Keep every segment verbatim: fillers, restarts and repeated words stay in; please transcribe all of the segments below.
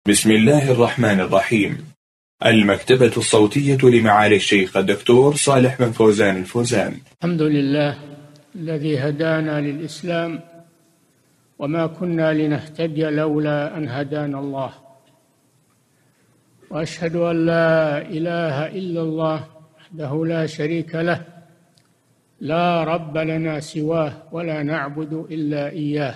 بسم الله الرحمن الرحيم. المكتبة الصوتية لمعالي الشيخ الدكتور صالح بن فوزان الفوزان. الحمد لله الذي هدانا للإسلام وما كنا لنهتدي لولا أن هدانا الله، وأشهد أن لا إله إلا الله وحده لا شريك له، لا رب لنا سواه ولا نعبد إلا إياه،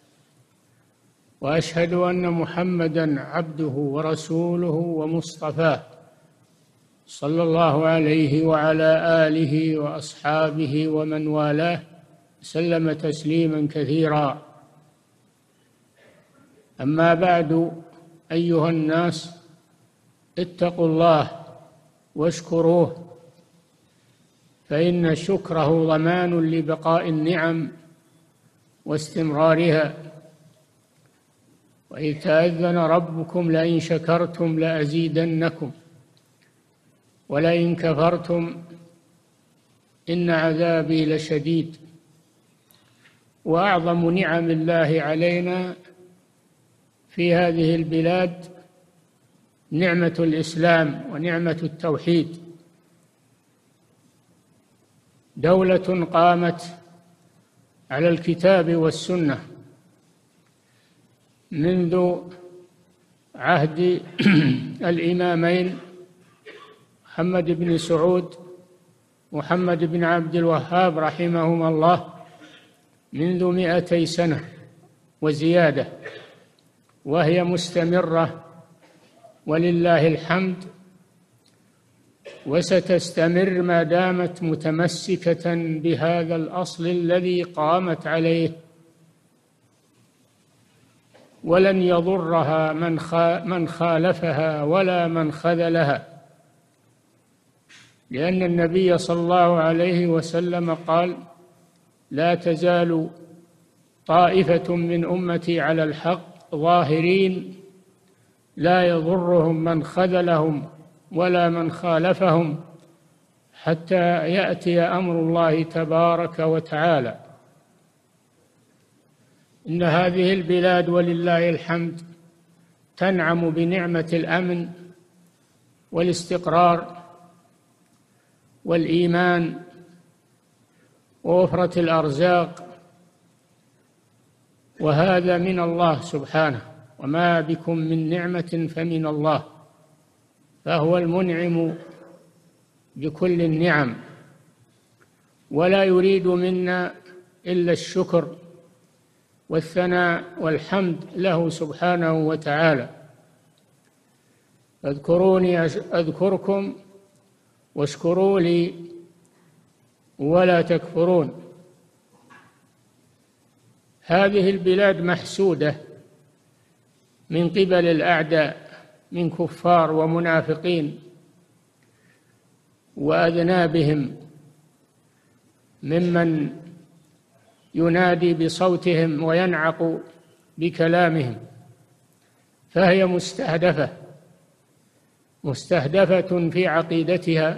وأشهد أن محمدًا عبده ورسوله ومصطفاه صلى الله عليه وعلى آله وأصحابه ومن والاه سلم تسليمًا كثيرا. أما بعد، أيها الناس، اتقوا الله واشكروه، فإن شكره ضمان لبقاء النعم واستمرارها. وإذ تأذن ربكم لئن شكرتم لأزيدنكم ولئن كفرتم إن عذابي لشديد. وأعظم نعم الله علينا في هذه البلاد نعمة الإسلام ونعمة التوحيد، دولة قامت على الكتاب والسنة منذ عهد الإمامين محمد بن سعود محمد بن عبد الوهاب رحمهما الله، منذ مئتي سنة وزيادة، وهي مستمرة ولله الحمد، وستستمر ما دامت متمسكة بهذا الأصل الذي قامت عليه، ولن يضرها من خالفها ولا من خذلها، لأن النبي صلى الله عليه وسلم قال: لا تزال طائفة من أمتي على الحق ظاهرين لا يضرهم من خذلهم ولا من خالفهم حتى يأتي أمر الله تبارك وتعالى. إن هذه البلاد ولله الحمد تنعم بنعمة الأمن والاستقرار والإيمان ووفرة الأرزاق، وهذا من الله سبحانه، وما بكم من نعمة فمن الله، فهو المنعم بكل النعم، ولا يريد منا إلا الشكر والثناء والحمد له سبحانه وتعالى. اذكروني أذكركم واشكروا لي ولا تكفرون. هذه البلاد محسودة من قبل الأعداء من كفار ومنافقين وأذنابهم ممن ينادي بصوتهم وينعق بكلامهم، فهي مستهدفة مستهدفة في عقيدتها،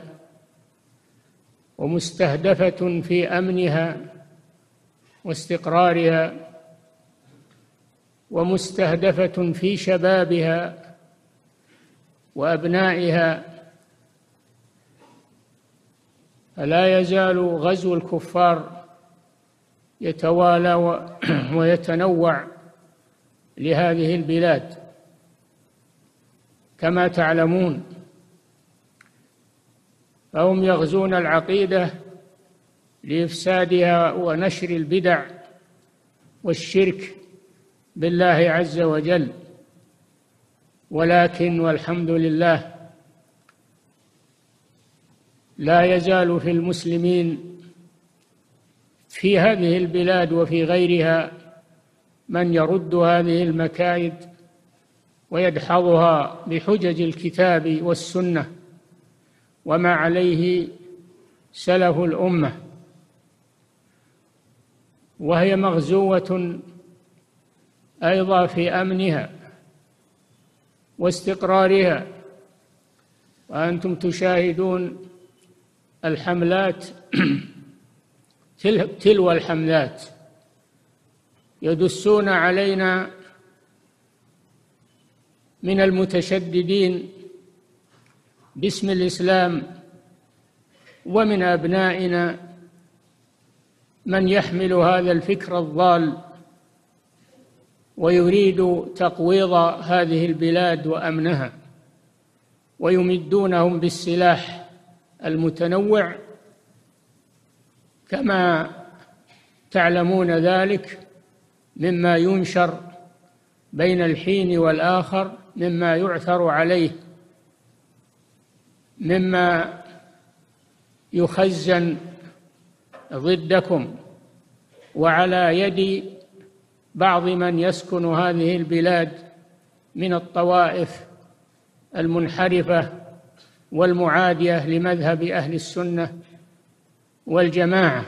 ومستهدفة في أمنها واستقرارها، ومستهدفة في شبابها وأبنائها. فلا يزال غزو الكفار يتوالى ويتنوع لهذه البلاد كما تعلمون، فهم يغزون العقيدة لإفسادها ونشر البدع والشرك بالله عز وجل، ولكن والحمد لله لا يزال في المسلمين في هذه البلاد وفي غيرها من يرد هذه المكائد ويدحضها بحجج الكتاب والسنة وما عليه سلف الأمة، وهي مغزوة أيضا في أمنها واستقرارها. وأنتم تشاهدون الحملات تلو الحملات يدسون علينا من المتشددين باسم الإسلام ومن أبنائنا من يحمل هذا الفكر الضال ويريد تقويض هذه البلاد وأمنها، ويمدونهم بالسلاح المتنوع كما تعلمون ذلك مما ينشر بين الحين والآخر، مما يعثر عليه، مما يخزن ضدكم وعلى يد بعض من يسكن هذه البلاد من الطوائف المنحرفة والمعادية لمذهب أهل السنة والجماعة،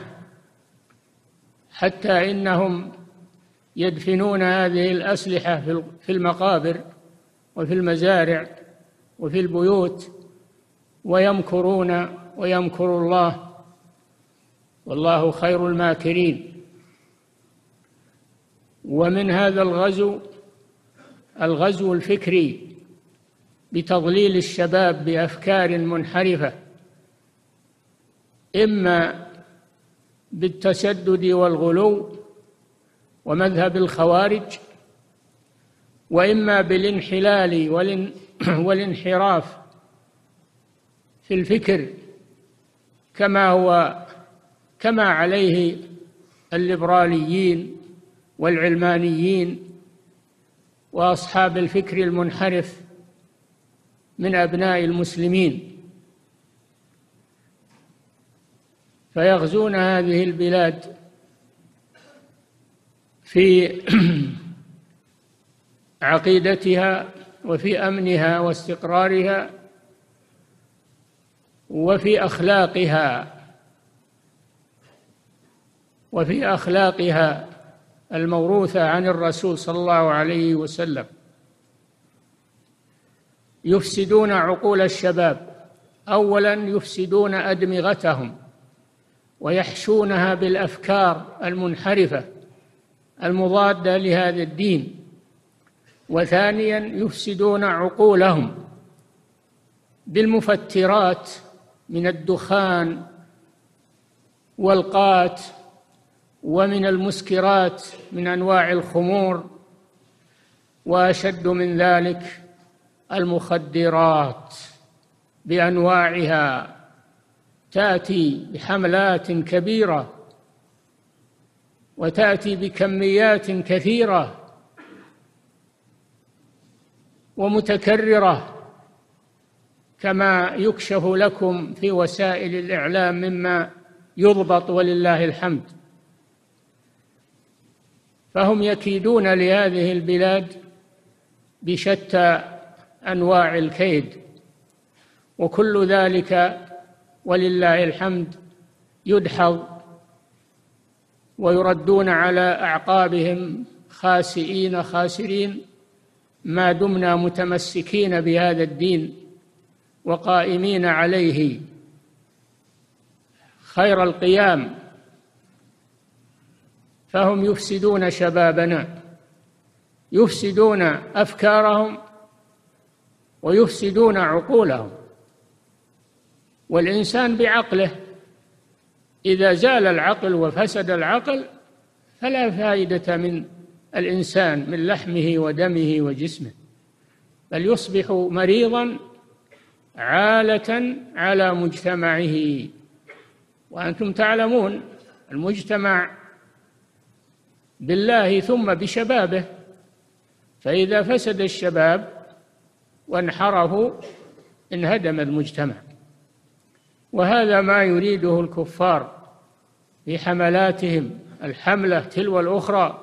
حتى إنهم يدفنون هذه الأسلحة في المقابر وفي المزارع وفي البيوت، ويمكرون ويمكر الله والله خير الماكرين. ومن هذا الغزو الغزو الفكري بتضليل الشباب بأفكار منحرفة، إما بالتشدد والغلو ومذهب الخوارج، وإما بالانحلال والانحراف في الفكر كما هو كما عليه الليبراليين والعلمانيين وأصحاب الفكر المنحرف من أبناء المسلمين، فيغزون هذه البلاد في عقيدتها وفي أمنها واستقرارها وفي أخلاقها وفي أخلاقها الموروثة عن الرسول صلى الله عليه وسلم. يفسدون عقول الشباب، أولا يفسدون أدمغتهم ويحشونها بالأفكار المنحرفة المضادة لهذا الدين، وثانيا يفسدون عقولهم بالمفترات من الدخان والقات ومن المسكرات من أنواع الخمور، وأشد من ذلك المخدرات بأنواعها، تأتي بحملات كبيرة وتأتي بكميات كثيرة ومتكررة كما يكشف لكم في وسائل الإعلام مما يضبط ولله الحمد. فهم يكيدون لهذه البلاد بشتى أنواع الكيد، وكل ذلك ولله الحمد يدحض ويردون على أعقابهم خاسئين خاسرين ما دمنا متمسكين بهذا الدين وقائمين عليه خير القيام. فهم يفسدون شبابنا، يفسدون أفكارهم ويفسدون عقولهم. والإنسان بعقله، إذا زال العقل وفسد العقل فلا فائدة من الإنسان من لحمه ودمه وجسمه، بل يصبح مريضا عالة على مجتمعه. وأنتم تعلمون المجتمع بالله ثم بشبابه، فإذا فسد الشباب وانحرفوا انهدم المجتمع. وهذا ما يريده الكفار في حملاتهم الحملة تلو الأخرى،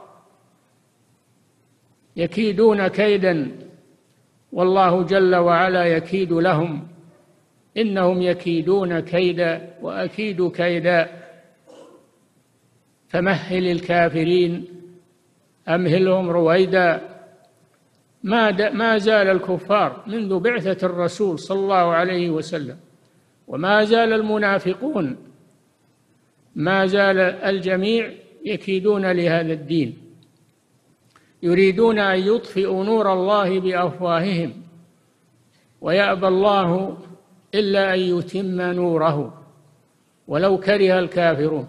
يكيدون كيدا والله جل وعلا يكيد لهم، إنهم يكيدون كيدا وأكيد كيدا. فمهل الكافرين أمهلهم رويدا. ما ما زال الكفار منذ بعثة الرسول صلى الله عليه وسلم، وما زال المنافقون، ما زال الجميع يكيدون لهذا الدين، يريدون أن يطفئوا نور الله بأفواههم ويأبى الله إلا أن يتم نوره ولو كره الكافرون.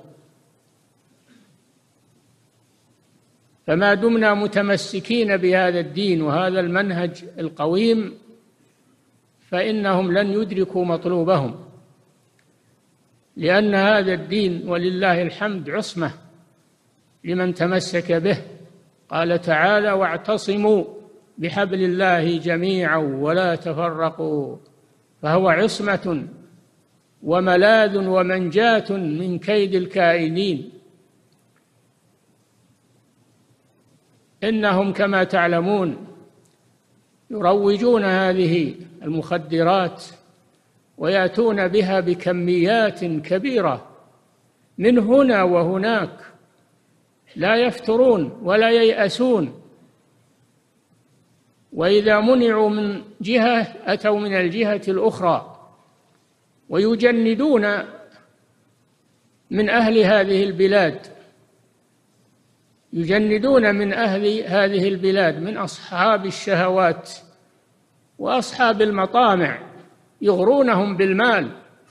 فما دمنا متمسكين بهذا الدين وهذا المنهج القويم فإنهم لن يدركوا مطلوبهم، لأن هذا الدين ولله الحمد عصمة لمن تمسك به. قال تعالى: واعتصموا بحبل الله جميعا ولا تفرقوا، فهو عصمة وملاذ ومنجاة من كيد الكائدين. إنهم كما تعلمون يروجون هذه المخدرات ويأتون بها بكميات كبيرة من هنا وهناك، لا يفترون ولا ييأسون، وإذا منعوا من جهة أتوا من الجهة الأخرى، ويجندون من أهل هذه البلاد، يجندون من أهل هذه البلاد من أصحاب الشهوات وأصحاب المطامع، يغرونهم بالمال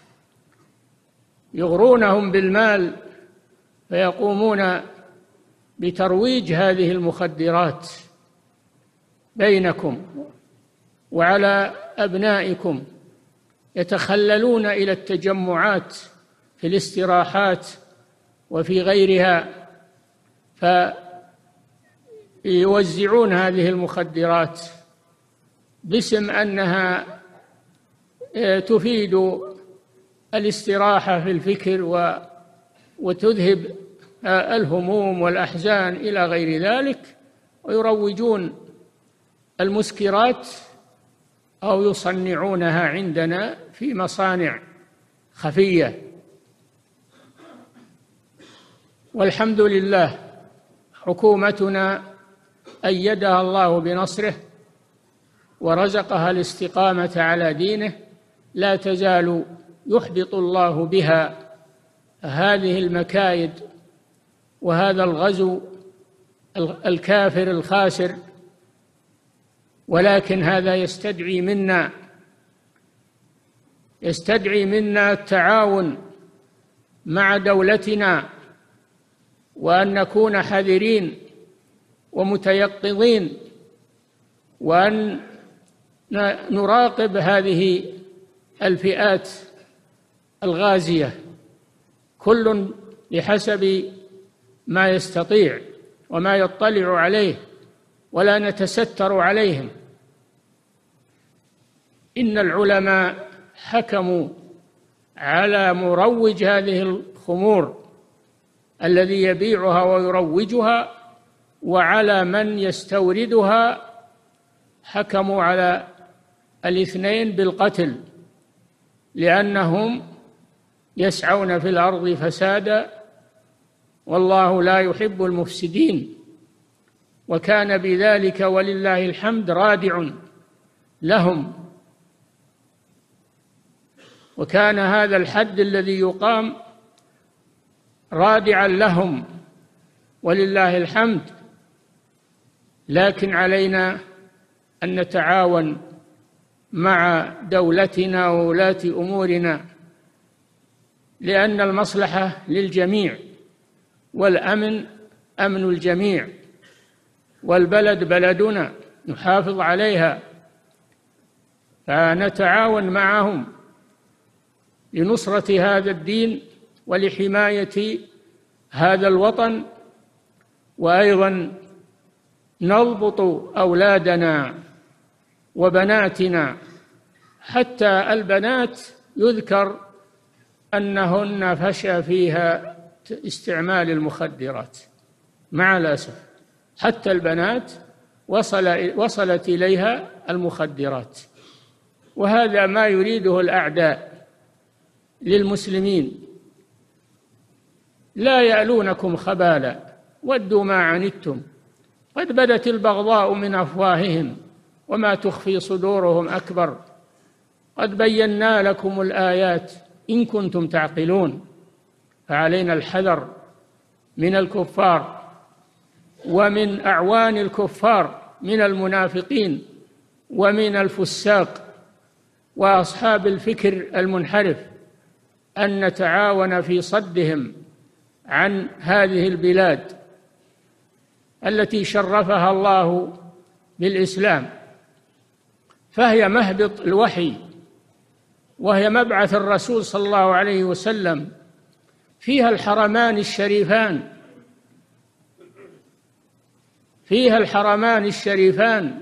يغرونهم بالمال فيقومون بترويج هذه المخدرات بينكم وعلى أبنائكم، يتخللون إلى التجمعات في الاستراحات وفي غيرها فيوزعون هذه المخدرات باسم أنها تفيد الاستراحة في الفكر وتذهب الهموم والأحزان إلى غير ذلك، ويروجون المسكرات أو يصنعونها عندنا في مصانع خفية. والحمد لله حكومتنا أيدها الله بنصره ورزقها الاستقامة على دينه، لا تزال يحبط الله بها هذه المكايد وهذا الغزو الكافر الخاسر، ولكن هذا يستدعي منا يستدعي منا التعاون مع دولتنا، وأن نكون حذرين ومتيقظين، وأن نراقب هذه الفئات الغازية، كل بحسب ما يستطيع وما يطلع عليه، ولا نتستر عليهم. إن العلماء حكموا على مروج هذه الخمور الذي يبيعها ويروجها وعلى من يستوردها، حكموا على الاثنين بالقتل، لأنهم يسعون في الأرض فسادا والله لا يحب المفسدين، وكان بذلك ولله الحمد رادع لهم. وكان هذا الحد الذي يقام رادعا لهم ولله الحمد، لكن علينا أن نتعاون مع دولتنا وولاة أمورنا، لأن المصلحة للجميع، والأمن أمن الجميع، والبلد بلدنا نحافظ عليها، فنتعاون معهم لنصرة هذا الدين ولحماية هذا الوطن، وأيضا نضبط أولادنا وبناتنا، حتى البنات يذكر أنهن فشى فيها استعمال المخدرات، مع الأسف حتى البنات وصل وصلت إليها المخدرات، وهذا ما يريده الأعداء للمسلمين. لا يألونكم خبالا ودوا ما عنتم قد بدت البغضاء من أفواههم وما تخفي صدورهم أكبر قد بينا لكم الآيات إن كنتم تعقلون. فعلينا الحذر من الكفار ومن أعوان الكفار من المنافقين ومن الفساق وأصحاب الفكر المنحرف أن نتعاون في صدهم عن هذه البلاد التي شرفها الله بالإسلام، فهي مهبط الوحي وهي مبعث الرسول صلى الله عليه وسلم، فيها الحرمان الشريفان فيها الحرمان الشريفان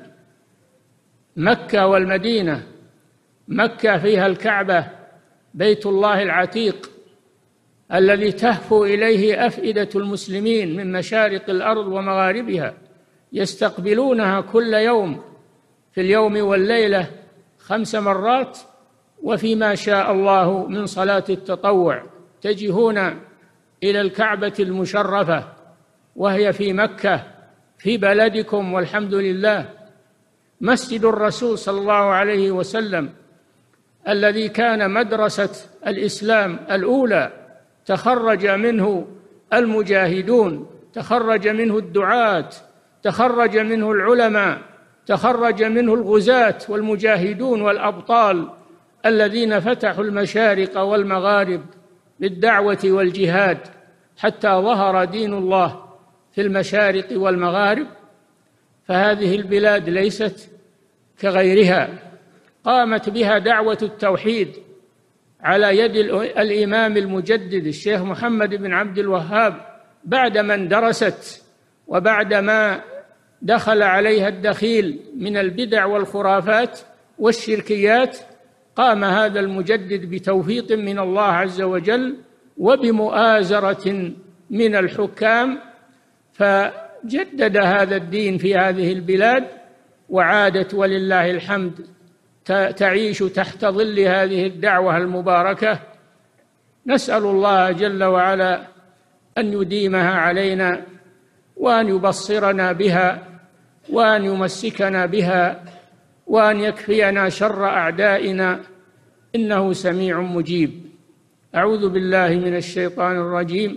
مكة والمدينة. مكة فيها الكعبة بيت الله العتيق الذي تهفو إليه أفئدة المسلمين من مشارق الأرض ومغاربها، يستقبلونها كل يوم في اليوم والليلة خمس مرات، وفيما شاء الله من صلاة التطوع تجهون إلى الكعبة المشرفة وهي في مكة في بلدكم، والحمد لله. مسجد الرسول صلى الله عليه وسلم الذي كان مدرسة الإسلام الأولى، تخرج منه المجاهدون، تخرج منه الدعاة، تخرج منه العلماء، تخرج منه الغزاة والمجاهدون والأبطال الذين فتحوا المشارق والمغارب بالدعوة والجهاد حتى ظهر دين الله في المشارق والمغارب. فهذه البلاد ليست كغيرها، قامت بها دعوة التوحيد على يد الإمام المجدد الشيخ محمد بن عبد الوهاب، بعدما اندرست وبعدما دخل عليها الدخيل من البدع والخرافات والشركيات، قام هذا المجدد بتوفيق من الله عز وجل وبمؤازرة من الحكام، فجدد هذا الدين في هذه البلاد، وعادت ولله الحمد تعيش تحت ظل هذه الدعوة المباركة. نسأل الله جل وعلا أن يديمها علينا وأن يبصرنا بها وأن يمسكنا بها وأن يكفينا شر أعدائنا، إنه سميع مجيب. أعوذ بالله من الشيطان الرجيم.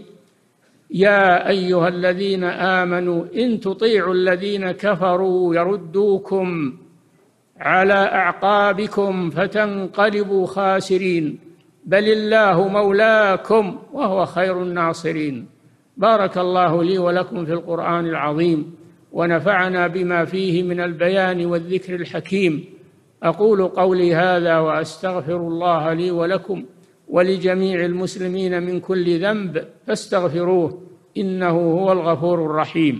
يا أيها الذين آمنوا إن تطيعوا الذين كفروا يردوكم على أعقابكم فتنقلبوا خاسرين، بل الله مولاكم وهو خير الناصرين. بارك الله لي ولكم في القرآن العظيم، ونفعنا بما فيه من البيان والذكر الحكيم. أقول قولي هذا وأستغفر الله لي ولكم ولجميع المسلمين من كل ذنب فاستغفروه إنه هو الغفور الرحيم.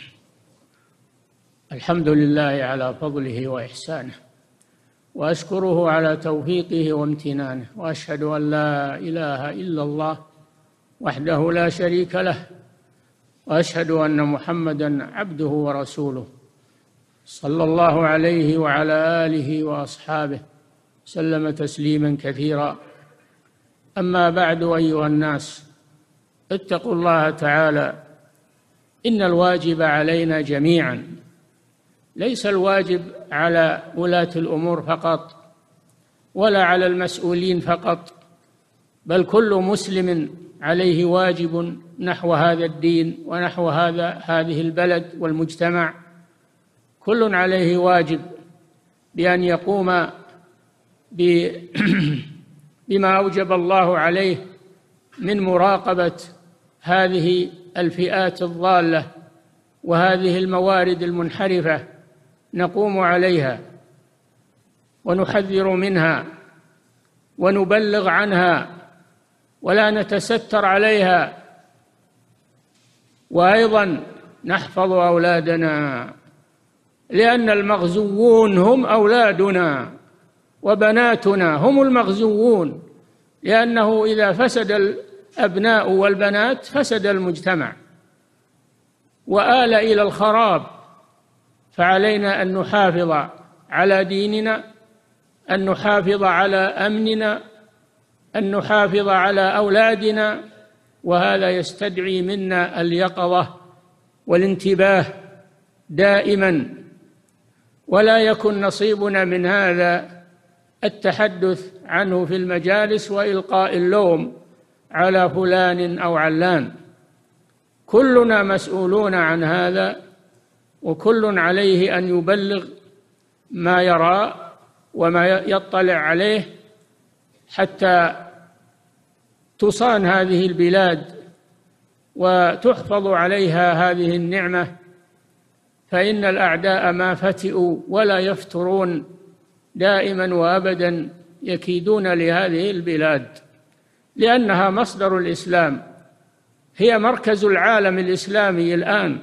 الحمد لله على فضله وإحسانه، وأشكره على توفيقه وامتنانه، وأشهد أن لا إله إلا الله وحده لا شريك له، وأشهد أن محمدًا عبده ورسوله صلى الله عليه وعلى آله وأصحابه سلم تسليمًا كثيرا. أما بعد، أيها الناس، اتقوا الله تعالى. إن الواجب علينا جميعًا، ليس الواجب على ولاة الأمور فقط ولا على المسؤولين فقط، بل كل مسلم عليه واجب نحو هذا الدين ونحو هذا هذه البلد والمجتمع. كل عليه واجب بأن يقوم بما أوجب الله عليه من مراقبة هذه الفئات الضالة وهذه الموارد المنحرفة، نقوم عليها ونحذر منها ونبلغ عنها ولا نتستر عليها، وأيضا نحفظ أولادنا، لأن المغزوون هم أولادنا وبناتنا هم المغزوون، لأنه إذا فسد الأبناء والبنات فسد المجتمع وآل إلى الخراب. فعلينا أن نحافظ على ديننا، أن نحافظ على أمننا، أن نحافظ على أولادنا، وهذا يستدعي منا اليقظة والانتباه دائما، ولا يكن نصيبنا من هذا التحدث عنه في المجالس وإلقاء اللوم على فلان أو علان. كلنا مسؤولون عن هذا، وكل عليه أن يبلغ ما يرى وما يطلع عليه حتى تصان هذه البلاد وتحفظ عليها هذه النعمة، فإن الأعداء ما فتئوا ولا يفترون، دائما وأبدا يكيدون لهذه البلاد، لأنها مصدر الإسلام، هي مركز العالم الإسلامي الآن.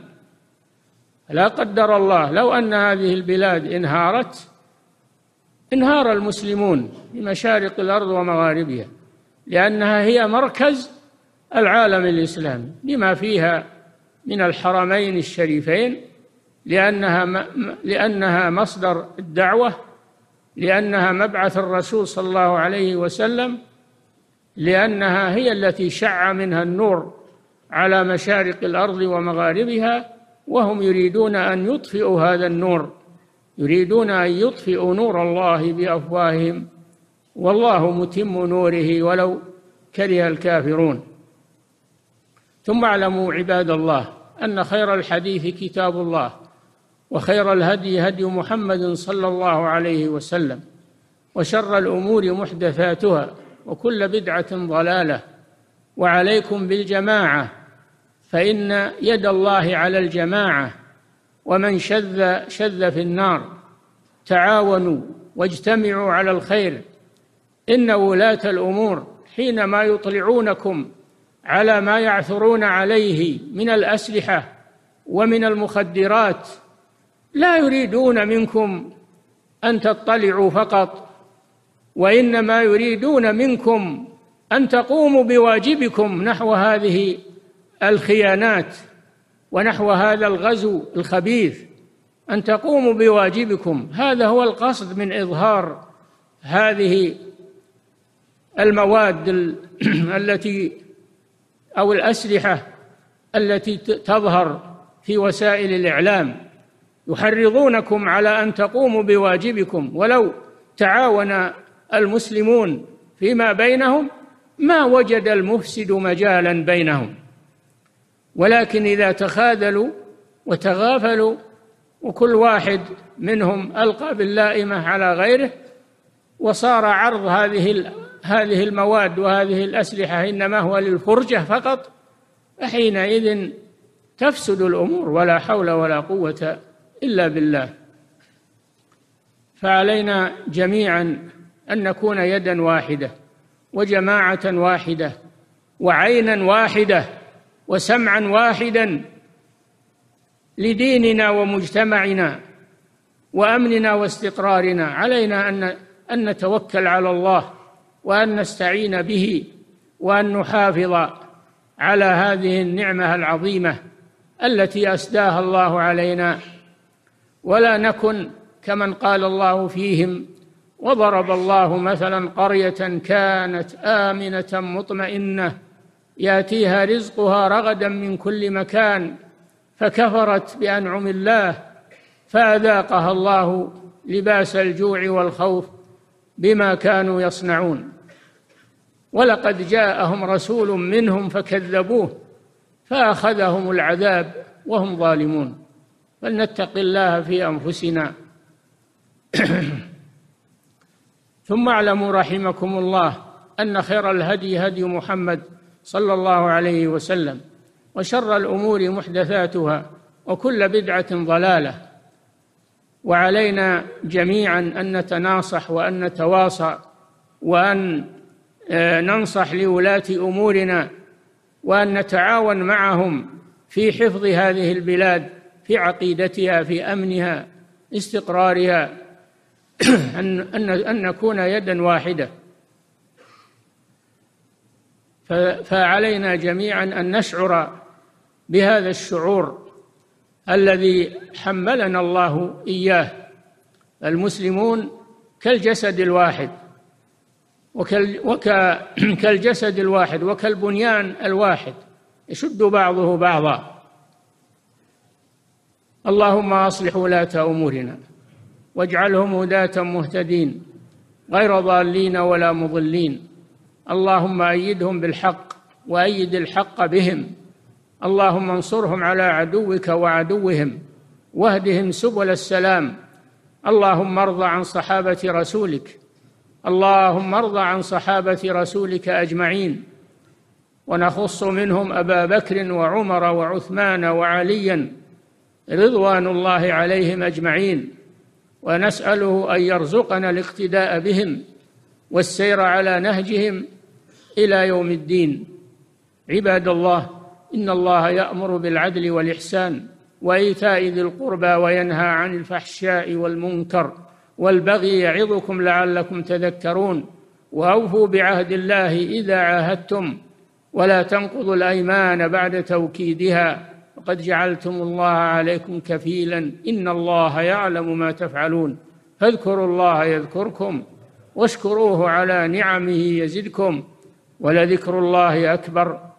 لا قدر الله لو أن هذه البلاد انهارت انهار المسلمون في مشارق الأرض ومغاربها، لأنها هي مركز العالم الإسلامي لما فيها من الحرمين الشريفين، لأنها لأنها مصدر الدعوة، لأنها مبعث الرسول صلى الله عليه وسلم، لأنها هي التي شع منها النور على مشارق الأرض ومغاربها، وهم يريدون أن يطفئوا هذا النور، يريدون أن يطفئوا نور الله بأفواههم، والله متم نوره ولو كره الكافرون. ثم اعلموا عباد الله أن خير الحديث كتاب الله، وخير الهدي هدي محمد صلى الله عليه وسلم، وشر الأمور محدثاتها، وكل بدعة ضلالة، وعليكم بالجماعة، فإن يد الله على الجماعة، ومن شذ شذ في النار. تعاونوا واجتمعوا على الخير، إن ولاة الأمور حينما يطلعونكم على ما يعثرون عليه من الأسلحة ومن المخدرات لا يريدون منكم أن تطلعوا فقط، وإنما يريدون منكم أن تقوموا بواجبكم نحو هذه الخيانات ونحو هذا الغزو الخبيث، أن تقوموا بواجبكم. هذا هو القصد من إظهار هذه المواد التي أو الأسلحة التي تظهر في وسائل الإعلام، يحرضونكم على أن تقوموا بواجبكم. ولو تعاون المسلمون فيما بينهم ما وجد المفسد مجالا بينهم، ولكن إذا تخاذلوا وتغافلوا وكل واحد منهم ألقى باللائمة على غيره، وصار عرض هذه هذه المواد وهذه الأسلحة إنما هو للفرجة فقط، فحينئذ تفسد الأمور، ولا حول ولا قوة إلا بالله. فعلينا جميعا أن نكون يدا واحدة وجماعة واحدة وعينا واحدة وسمعا واحدا لديننا ومجتمعنا وأمننا واستقرارنا. علينا أن أن نتوكل على الله وأن نستعين به وأن نحافظ على هذه النعمة العظيمة التي أسداها الله علينا، ولا نكن كمن قال الله فيهم: وضرب الله مثلا قرية كانت آمنة مطمئنة يأتيها رزقها رغدا من كل مكان فكفرت بأنعم الله فأذاقها الله لباس الجوع والخوف بما كانوا يصنعون. ولقد جاءهم رسول منهم فكذبوه فأخذهم العذاب وهم ظالمون. فلنتق الله في أنفسنا. ثم اعلموا رحمكم الله أن خير الهدي هدي محمد صلى الله عليه وسلم، وشر الأمور محدثاتها، وكل بدعة ضلالة. وعلينا جميعا أن نتناصح وأن نتواصى وأن ننصح لولاة أمورنا، وأن نتعاون معهم في حفظ هذه البلاد، في عقيدتها، في أمنها، استقرارها، أن أن نكون يدا واحدة. فعلينا جميعا أن نشعر بهذا الشعور الذي حملنا الله إياه. المسلمون كالجسد الواحد وكالجسد الواحد وكالبنيان الواحد يشد بعضه بعضا. اللهم أصلح ولاة أمورنا واجعلهم هداة مهتدين غير ضالين ولا مضلين. اللهم أيدهم بالحق وأيد الحق بهم. اللهم انصرهم على عدوك وعدوهم واهدهم سبل السلام. اللهم ارض عن صحابة رسولك اللهم ارض عن صحابة رسولك أجمعين، ونخص منهم أبا بكر وعمر وعثمان وعليا رضوان الله عليهم أجمعين، ونسأله أن يرزقنا الاقتداء بهم والسير على نهجهم إلى يوم الدين. عباد الله، إن الله يأمر بالعدل والإحسان وإيتاء ذي القربى وينهى عن الفحشاء والمنكر والبغي يعظكم لعلكم تذكرون. وأوفوا بعهد الله إذا عاهدتم ولا تنقضوا الأيمان بعد توكيدها، وقد جعلتم الله عليكم كفيلا إن الله يعلم ما تفعلون. فاذكروا الله يذكركم واشكروه على نعمه يزدكم، ولذكر الله أكبر